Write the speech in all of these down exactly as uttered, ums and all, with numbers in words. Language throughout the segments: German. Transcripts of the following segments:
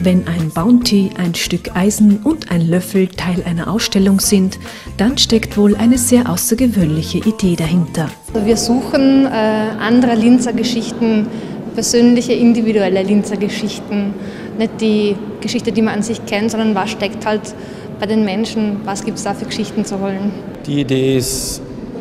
Wenn ein Bounty, ein Stück Eisen und ein Löffel Teil einer Ausstellung sind, dann steckt wohl eine sehr außergewöhnliche Idee dahinter. Wir suchen äh, andere Linzer Geschichten, persönliche, individuelle Linzer Geschichten. Nicht die Geschichte, die man an sich kennt, sondern was steckt halt bei den Menschen, was gibt es da für Geschichten zu holen. Die Idee ist,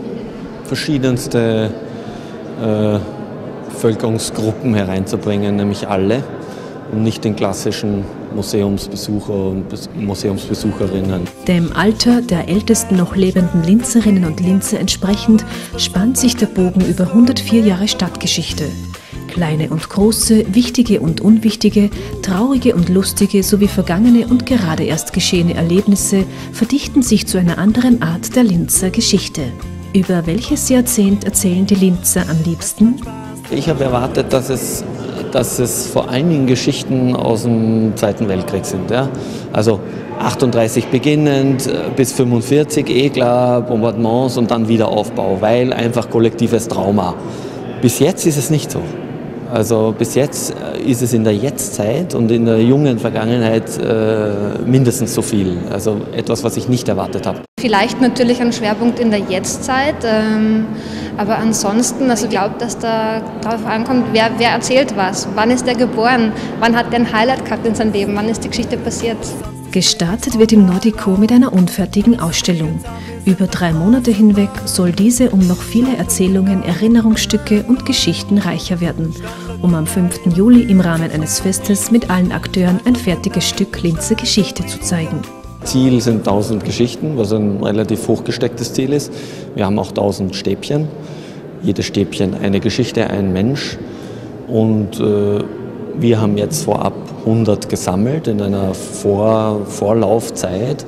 verschiedenste äh, Bevölkerungsgruppen hereinzubringen, nämlich alle, und nicht den klassischen Museumsbesucher und Museumsbesucherinnen. Dem Alter der ältesten noch lebenden Linzerinnen und Linzer entsprechend spannt sich der Bogen über hundertvier Jahre Stadtgeschichte. Kleine und große, wichtige und unwichtige, traurige und lustige sowie vergangene und gerade erst geschehene Erlebnisse verdichten sich zu einer anderen Art der Linzer Geschichte. Über welches Jahrzehnt erzählen die Linzer am liebsten? Ich habe erwartet, dass es, dass es vor allen Dingen Geschichten aus dem Zweiten Weltkrieg sind. Ja? Also achtunddreißig beginnend bis fünfundvierzig, eh klar, Bombardements und dann Wiederaufbau, weil einfach kollektives Trauma. Bis jetzt ist es nicht so. Also bis jetzt ist es in der Jetztzeit und in der jungen Vergangenheit äh, mindestens so viel. Also etwas, was ich nicht erwartet habe. Vielleicht natürlich ein Schwerpunkt in der Jetztzeit, ähm, aber ansonsten, also ich glaube, dass da darauf ankommt, wer, wer erzählt was, wann ist der geboren, wann hat der ein Highlight gehabt in seinem Leben, wann ist die Geschichte passiert. Gestartet wird im Nordico mit einer unfertigen Ausstellung. Über drei Monate hinweg soll diese um noch viele Erzählungen, Erinnerungsstücke und Geschichten reicher werden, um am fünften Juli im Rahmen eines Festes mit allen Akteuren ein fertiges Stück Linzer Geschichte zu zeigen. Ziel sind tausend Geschichten, was ein relativ hochgestecktes Ziel ist. Wir haben auch tausend Stäbchen. Jedes Stäbchen eine Geschichte, ein Mensch. Und äh, wir haben jetzt vorab hundert gesammelt in einer Vor Vorlaufzeit,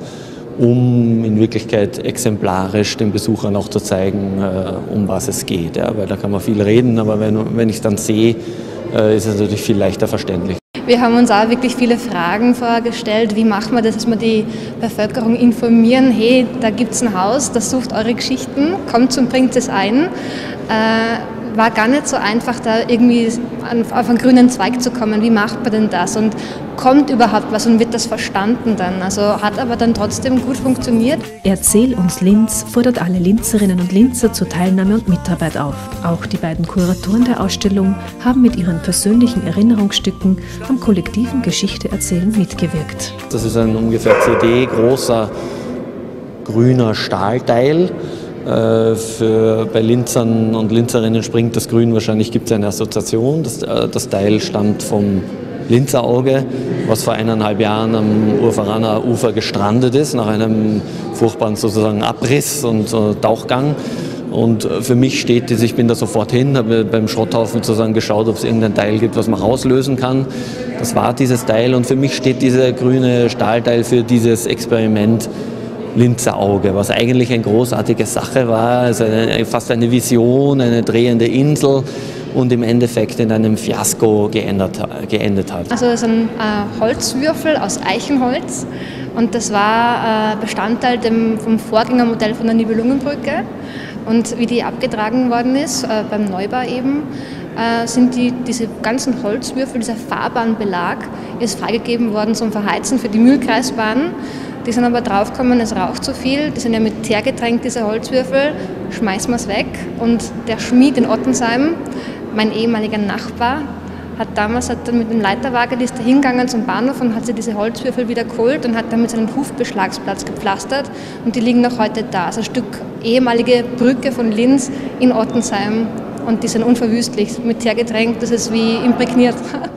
um in Wirklichkeit exemplarisch den Besuchern auch zu zeigen, äh, um was es geht. Ja? Weil da kann man viel reden, aber wenn, wenn ich es dann sehe, äh, ist es natürlich viel leichter verständlich. Wir haben uns auch wirklich viele Fragen vorgestellt. Wie macht man das, dass wir die Bevölkerung informieren, hey, da gibt es ein Haus, das sucht eure Geschichten, kommt und bringt es ein. Äh, war gar nicht so einfach, da irgendwie auf einen grünen Zweig zu kommen. Wie macht man denn das? Und kommt überhaupt was und wird das verstanden dann? Also hat aber dann trotzdem gut funktioniert. Erzähl uns Linz fordert alle Linzerinnen und Linzer zur Teilnahme und Mitarbeit auf. Auch die beiden Kuratoren der Ausstellung haben mit ihren persönlichen Erinnerungsstücken am kollektiven Geschichteerzählen mitgewirkt. Das ist ein ungefähr C D großer grüner Stahlteil. Für, bei Linzern und Linzerinnen springt das Grün, wahrscheinlich gibt es eine Assoziation. Das, das Teil stammt vom Linzer Auge, was vor eineinhalb Jahren am Urveraner Ufer gestrandet ist, nach einem furchtbaren sozusagen Abriss und so Tauchgang. Und für mich steht das, ich bin da sofort hin, habe beim Schrotthaufen sozusagen geschaut, ob es irgendein Teil gibt, was man rauslösen kann. Das war dieses Teil und für mich steht dieser grüne Stahlteil für dieses Experiment Linzer Auge, was eigentlich eine großartige Sache war, also eine, fast eine Vision, eine drehende Insel und im Endeffekt in einem Fiasko geendet, geendet hat. Also es ist ein äh, Holzwürfel aus Eichenholz und das war äh, Bestandteil dem, vom Vorgängermodell von der Nibelungenbrücke und wie die abgetragen worden ist, äh, beim Neubau eben, äh, sind die, diese ganzen Holzwürfel, dieser Fahrbahnbelag ist freigegeben worden zum Verheizen für die Mühlkreisbahn. Die sind aber draufgekommen, es raucht zu viel, die sind ja mit Teer getränkt, diese Holzwürfel, schmeißen wir es weg. Und der Schmied in Ottensheim, mein ehemaliger Nachbar, hat damals hat dann mit dem Leiterwagen ist er hingegangen zum Bahnhof und hat sich diese Holzwürfel wieder geholt und hat dann mit seinem Hufbeschlagsplatz gepflastert und die liegen noch heute da. Also ein Stück ehemalige Brücke von Linz in Ottensheim und die sind unverwüstlich, mit Teer getränkt, das ist wie imprägniert.